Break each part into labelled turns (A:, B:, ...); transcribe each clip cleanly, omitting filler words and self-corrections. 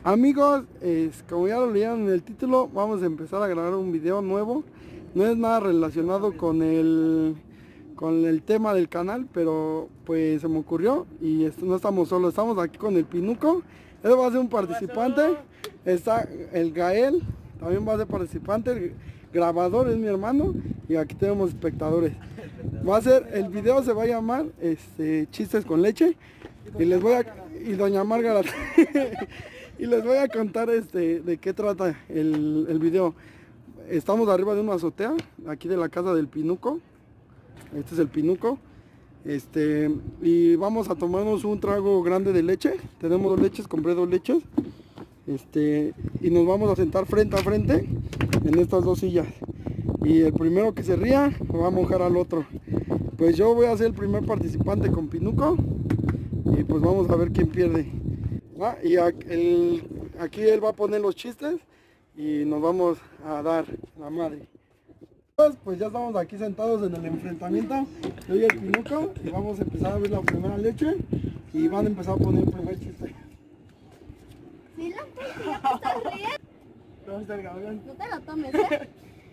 A: Amigos, como ya lo leyeron en el título, vamos a empezar a grabar un video nuevo. No es nada relacionado con el tema del canal, pero pues se me ocurrió y no estamos solos, estamos aquí con el Pinuco. Él va a ser un participante. Está el Gael, también va a ser participante. El grabador es mi hermano y aquí tenemos espectadores. Va a ser, el video se va a llamar Chistes con leche y doña Márgara y les voy a contar de qué trata el video. Estamos arriba de una azotea aquí de la casa del Pinuco. Este es el Pinuco. Y vamos a tomarnos un trago grande de leche. Tenemos 2 leches, compré 2 leches. Y nos vamos a sentar frente a frente en estas 2 sillas. Y el primero que se ría va a mojar al otro. Pues yo voy a ser el primer participante con Pinuco. Y pues vamos a ver quién pierde. Y aquí él va a poner los chistes y nos vamos a dar la madre. Pues ya estamos aquí sentados en el enfrentamiento. Yo y el Pinuco y vamos a empezar a ver la primera leche y van a empezar a poner el primer chiste.
B: Sí, la puta, ya te estás riendo.
A: ¿Dónde está el cabrón?
B: No te lo tomes, ¿eh?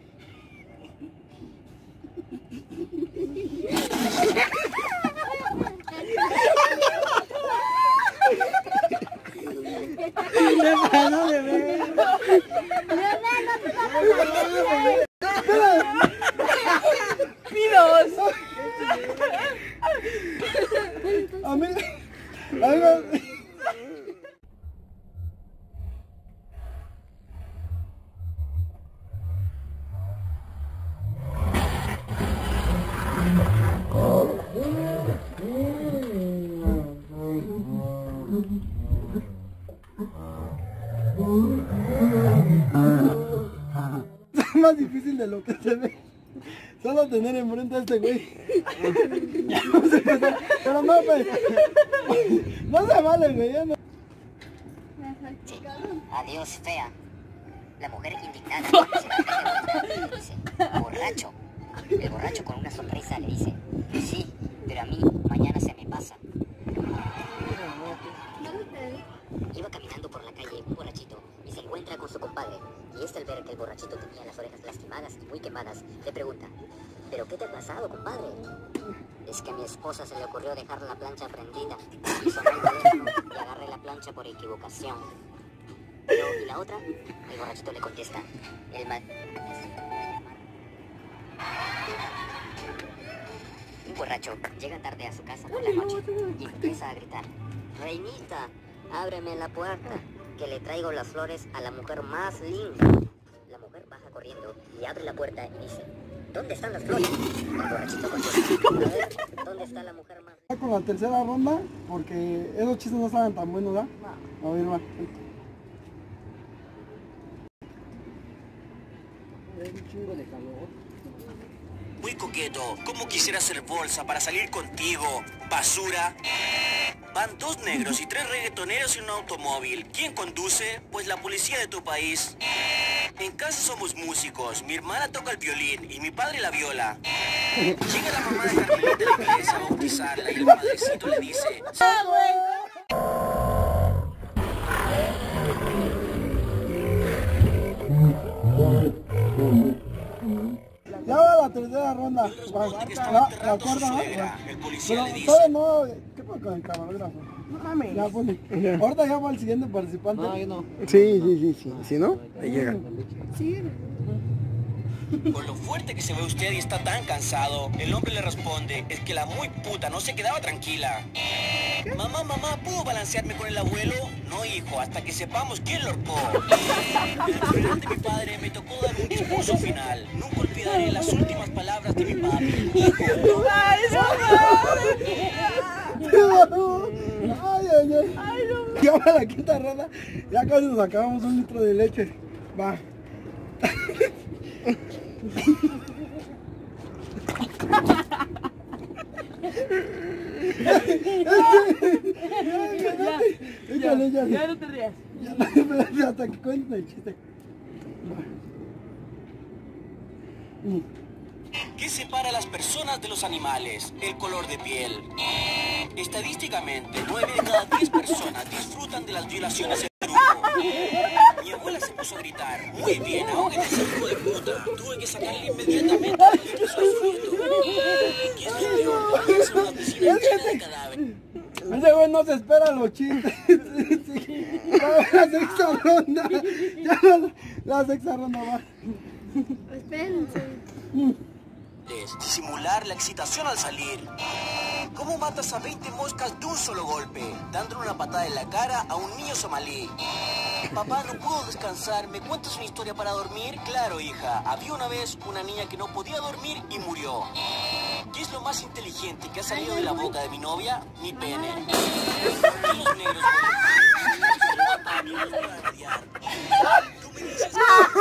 A: Es más difícil de lo que se ve. Solo tener enfrente a este güey. Pero no, pues. No se vale, güey. Ya no.
C: Sí. Adiós, fea. La mujer indignada se dice, borracho. El borracho con una sonrisa le dice, sí, pero a mí mañana se me pasa. Iba caminando por la calle un borrachito y se encuentra con su compadre. Y al ver que el borrachito tenía las orejas lastimadas y muy quemadas, le pregunta, ¿pero qué te ha pasado, compadre? Es que a mi esposa se le ocurrió dejar la plancha prendida y sonó el teléfono y agarré la plancha por equivocación. Pero, ¿y la otra? El borrachito le contesta, el mal... Un borracho llega tarde a su casa por la noche y empieza a gritar, Reinita, ábreme la puerta, que le traigo las flores a la mujer más linda. La mujer baja corriendo y abre la puerta y dice, ¿dónde están las flores? El borrachito contesta, a ver, ¿dónde está la mujer más linda?
A: Con la tercera ronda, porque esos chistes no estaban tan buenos, ¿verdad? A ver, va. Un chingo de calor.
D: Muy coqueto, ¿cómo quisiera hacer bolsa para salir contigo? Basura. Van 2 negros y 3 reggaetoneros en un automóvil. ¿Quién conduce? Pues la policía de tu país. En casa somos músicos. Mi hermana toca el violín y mi padre la viola. Llega la mamá de Carmelita a la iglesia a bautizarla y el padrecito le dice...
A: Ya va la tercera ronda. La cuarta, ¿no?
D: El policía le dice...
A: Pero no, ¿qué pasa con el camarógrafo? No mames. Ya pone. Ahorita ya va el siguiente participante. No, yo no. Sí. Si no, ahí llega. Sí.
D: Con lo fuerte que se ve usted y está tan cansado, el hombre le responde, es que la muy puta no se quedaba tranquila. Mamá, ¿puedo balancearme con el abuelo? No, hijo, hasta que sepamos quién lo ahorcó. En el funeral de mi padre me tocó dar un discurso final. Nunca olvidaré las últimas palabras de mi papi. Hijo,
A: Ay, no. Ya va la quinta ronda. Ya casi nos acabamos 1 litro de leche. Va. Ya no te rías. Ya hasta que cuenten el chiste.
D: ¿Qué separa a las personas de los animales? El color de piel. Estadísticamente, 9 de cada 10 personas disfrutan de las violaciones en grupo. Mi abuela se puso a gritar. Muy bien, ahoguen a ese hijo de puta. Tuve que sacarle inmediatamente al que empezó sufriendo. ¿Qué es lo peor? Es una piscina llena de cadáveres.
A: Ese güey no se espera los chistes. Sí. La sexta ronda. Ya la sexta ronda va.
B: Espérense.
D: Simular la excitación al salir. ¿Cómo matas a 20 moscas de un solo golpe? Dándole una patada en la cara a un niño somalí. Papá, no puedo descansar. ¿Me cuentas una historia para dormir? Claro, hija. Había una vez una niña que no podía dormir y murió. ¿Qué es lo más inteligente que ha salido de la boca de mi novia? Mi pene. ¿Por qué los negros Tú me dices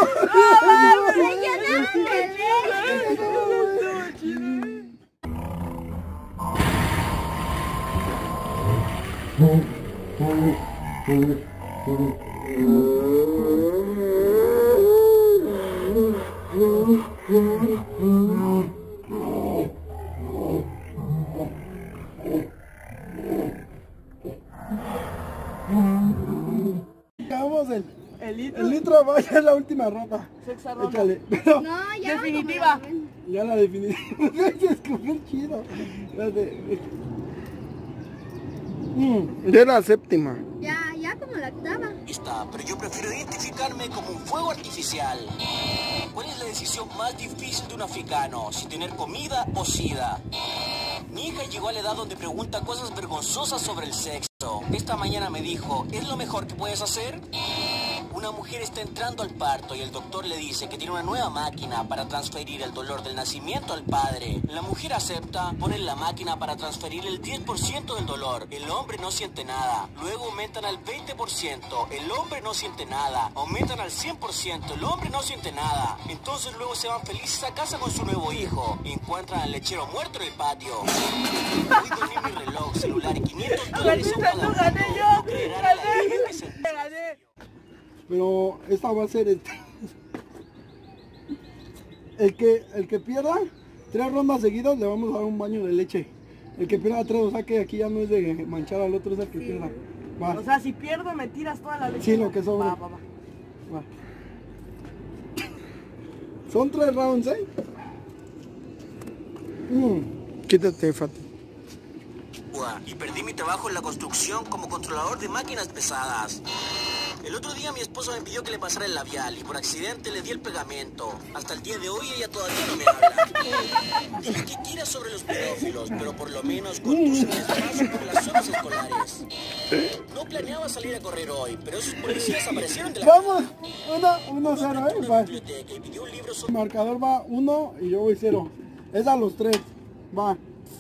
A: Acabamos el litro, vaya la última ronda.
E: Sexta ronda.
A: Échale. Pero
B: No, ya.
E: Definitiva.
A: ya la definitiva. Es escupir chido. Espérate. Ya la séptima.
B: Ya como la octava.
D: Está, pero yo prefiero identificarme como un fuego artificial. ¿Cuál es la decisión más difícil de un africano? Si tener comida o sida. Mi hija llegó a la edad donde pregunta cosas vergonzosas sobre el sexo. Esta mañana me dijo, ¿es lo mejor que puedes hacer? Una mujer está entrando al parto y el doctor le dice que tiene una nueva máquina para transferir el dolor del nacimiento al padre. La mujer acepta, pone la máquina para transferir el 10% del dolor. El hombre no siente nada. Luego aumentan al 20%. El hombre no siente nada. Aumentan al 100%. El hombre no siente nada. Entonces luego se van felices a casa con su nuevo hijo. Y encuentran al lechero muerto en el patio. Hoy dormí mi reloj celular y $500 son cada uno. No creerán a la gente que se...
A: Pero esta va a ser el que pierda 3 rondas seguidas le vamos a dar un baño de leche. El que pierda 3, o sea que aquí ya no es de manchar al otro, es el que pierda. Va.
E: O sea, si pierdo me tiras toda la leche.
A: Sí, lo que sobra.
E: Va.
A: Va. Son 3 rounds, ¿eh? Quítate, Fati.
D: Y perdí mi trabajo en la construcción como controlador de máquinas pesadas. El otro día mi esposa me pidió que le pasara el labial y por accidente le di el pegamento. Hasta el día de hoy ella todavía no me habla. Dile que quieras sobre los pedófilos, pero por lo menos conduce despacio por las zonas escolares. No planeaba salir a correr hoy, pero esos policías aparecieron de la...
A: Vamos, 1-0,
D: una
A: va.
D: biblioteca y pidió un libro sobre...
A: El marcador va 1 y yo voy 0. Es a los 3. Va.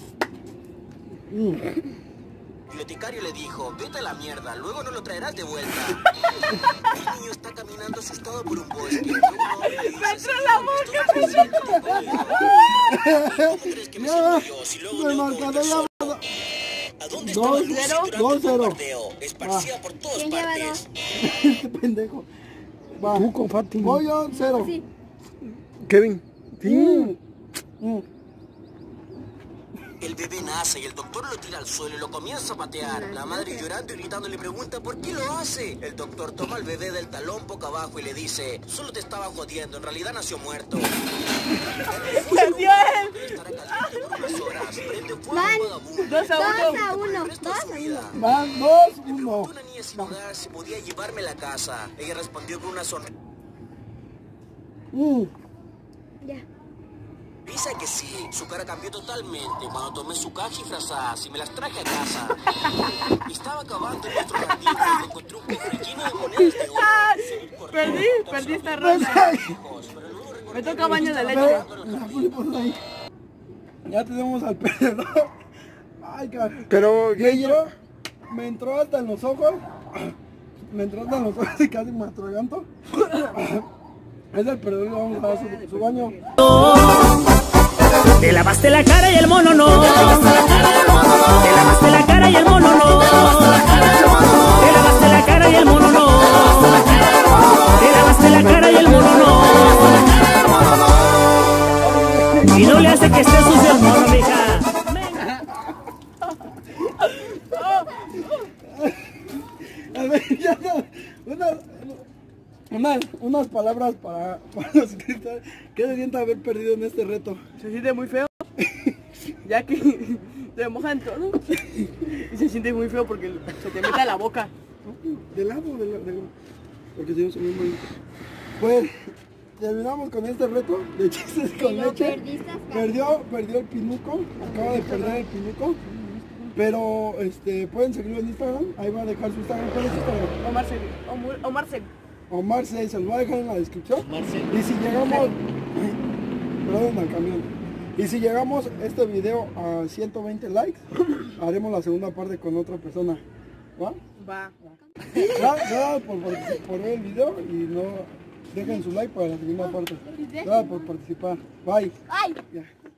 D: El bibliotecario le dijo, vete a la mierda, luego no lo traerás de vuelta. El niño está caminando asustado por un bosque. Luego un hombre le dice, ¿cómo crees que me siento yo? Si luego
A: el
D: no
A: marcador
D: solo.
A: ya...
D: ¿A dónde estaba Lucy durante el
A: 2-0.
D: bombardeo? Esparcida por todas
B: ¿Quién lleva
D: partes.
A: Este pendejo. Va. Tú con Fátima. Voy yo, 0.
B: Sí.
A: Kevin.
D: El bebé nace y el doctor lo tira al suelo y lo comienza a patear. La madre llorando y gritando le pregunta ¿por qué lo hace? El doctor toma al bebé del talón boca abajo y le dice solo te estaba jodiendo, en realidad nació muerto.
E: ¡Perdió él!
D: Estará caliente por unas horas. Prende fuego
B: Van
D: al vagabundo.
B: 2-1.
D: El resto de su vida.
A: Van
D: Le
A: 2-1.
D: preguntó una niña sin hogar si podía llevarme a la casa. Ella respondió con una sonrisa
B: Ya.
D: que sí. Su cara cambió totalmente cuando tomé su caja y frazadas y me las traje a casa. Estaba acabando en nuestro jardín cuando encontré un cofre lleno de monedas de oro.
E: Perdí esta ronda. Me toca baño de leche.
A: Ya tenemos al perdedor. Ay, cabrón. Pero me entró hasta en los ojos. Me entró hasta en los ojos y casi me atraganto. Es el perdedor, le vamos a dar su baño.
F: Te lavaste la cara y el mono no. Te lavaste la cara y el mono no. Te lavaste la cara y el mono no. Te lavaste la cara y el mono no. Y no le hace que esté sucio el mono, mija.
A: A ver, ya, unas palabras para los suscriptores. ¿Qué se siente haber perdido en este reto?
E: Se siente muy feo, ya que te mojan todo. Y se siente muy feo porque se te mete a la boca.
A: De lado, porque si no se ve muy... Pues, terminamos con este reto de chistes con
B: lo
A: leche.
B: perdiste, Oscar.
A: Perdió el pinuco, acaba de perder el pinuco. Pero, pueden seguirlo en Instagram, ahí va a dejar su Instagram. ¿Cuál es su Instagram? Omar 6, se lo voy a dejar en la descripción. Y si llegamos... Perdón, al camión. Y si llegamos este video a 120 likes, haremos la segunda parte con otra persona. ¿Va?
E: Va.
A: Gracias por ver el video y no dejen su like para la segunda parte. Gracias por participar. Bye.
B: Ay.
A: Ya.